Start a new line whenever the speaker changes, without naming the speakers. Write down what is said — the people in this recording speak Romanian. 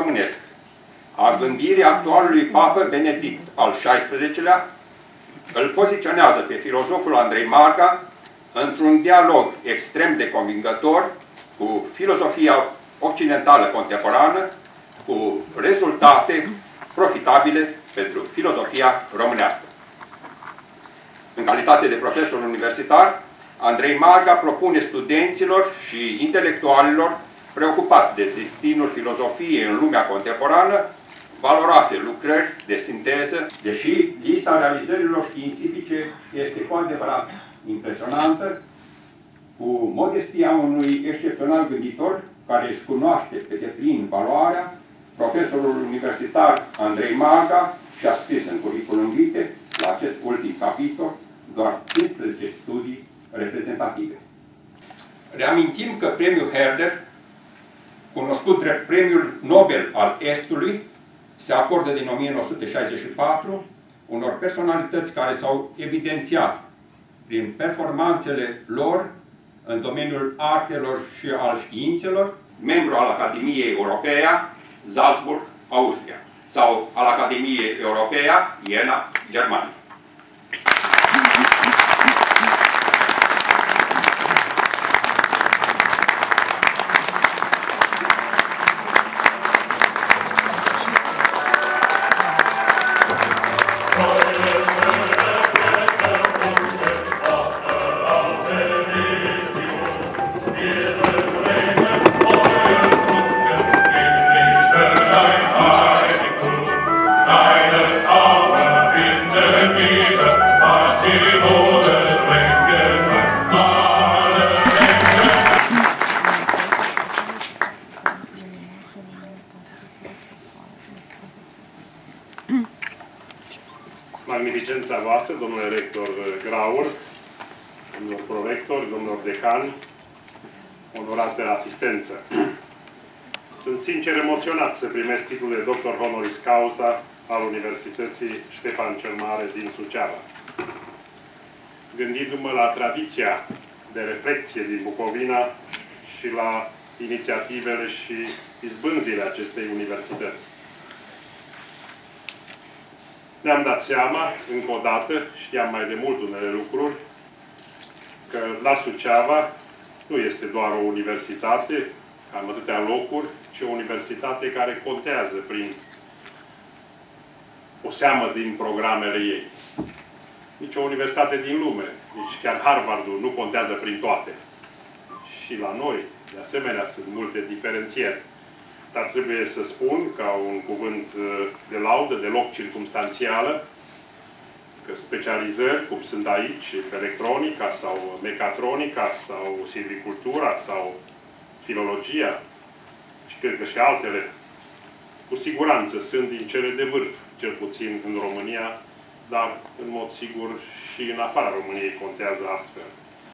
românesc, a gândirii actualului Papă Benedict al XVI-lea, îl poziționează pe filozoful Andrei Marga într-un dialog extrem de convingător cu filozofia occidentală contemporană, cu rezultate profitabile pentru filozofia românească. În calitate de profesor universitar, Andrei Marga propune studenților și intelectualilor preocupați de destinul filozofiei în lumea contemporană valoroase lucrări de sinteză, deși lista realizărilor științifice este cu adevărat impresionantă, cu modestia unui excepțional gânditor care își cunoaște pe deplin valoarea, profesorul universitar Andrei Marga și-a scris în curriculum vitae, la acest ultim capitol, doar 15 studii reprezentative. Reamintim că premiul Herder, cunoscut drept Premiul Nobel al Estului, se acordă din 1964 unor personalități care s-au evidențiat prin performanțele lor în domeniul artelor și al științelor, membru al Academiei Europeia, Salzburg, Austria, sau al Academiei Europeia, Iena, Germania.
Magnificența voastră, domnule rector Graur, domnilor prorectori, domnilor decani, onorată asistență. Sunt sincer emoționat să primesc titlul de doctor honoris causa al Universității Ștefan cel Mare din Suceava. Gândindu-mă la tradiția de reflecție din Bucovina și la inițiativele și izbânzile acestei universități. Ne-am dat seama, încă o dată, știam mai de mult unele lucruri, că la Suceava nu este doar o universitate, ca în atâtea locuri, ci o universitate care contează prin o seamă din programele ei. Nici o universitate din lume, nici chiar Harvardul nu contează prin toate. Și la noi, de asemenea, sunt multe diferențieri. Dar trebuie să spun, ca un cuvânt de laudă, deloc circumstanțială, că specializări, cum sunt aici, electronica sau mecatronica sau silvicultura sau filologia, și cred că și altele, cu siguranță sunt din cele de vârf, cel puțin în România, dar în mod sigur și în afara României contează astfel.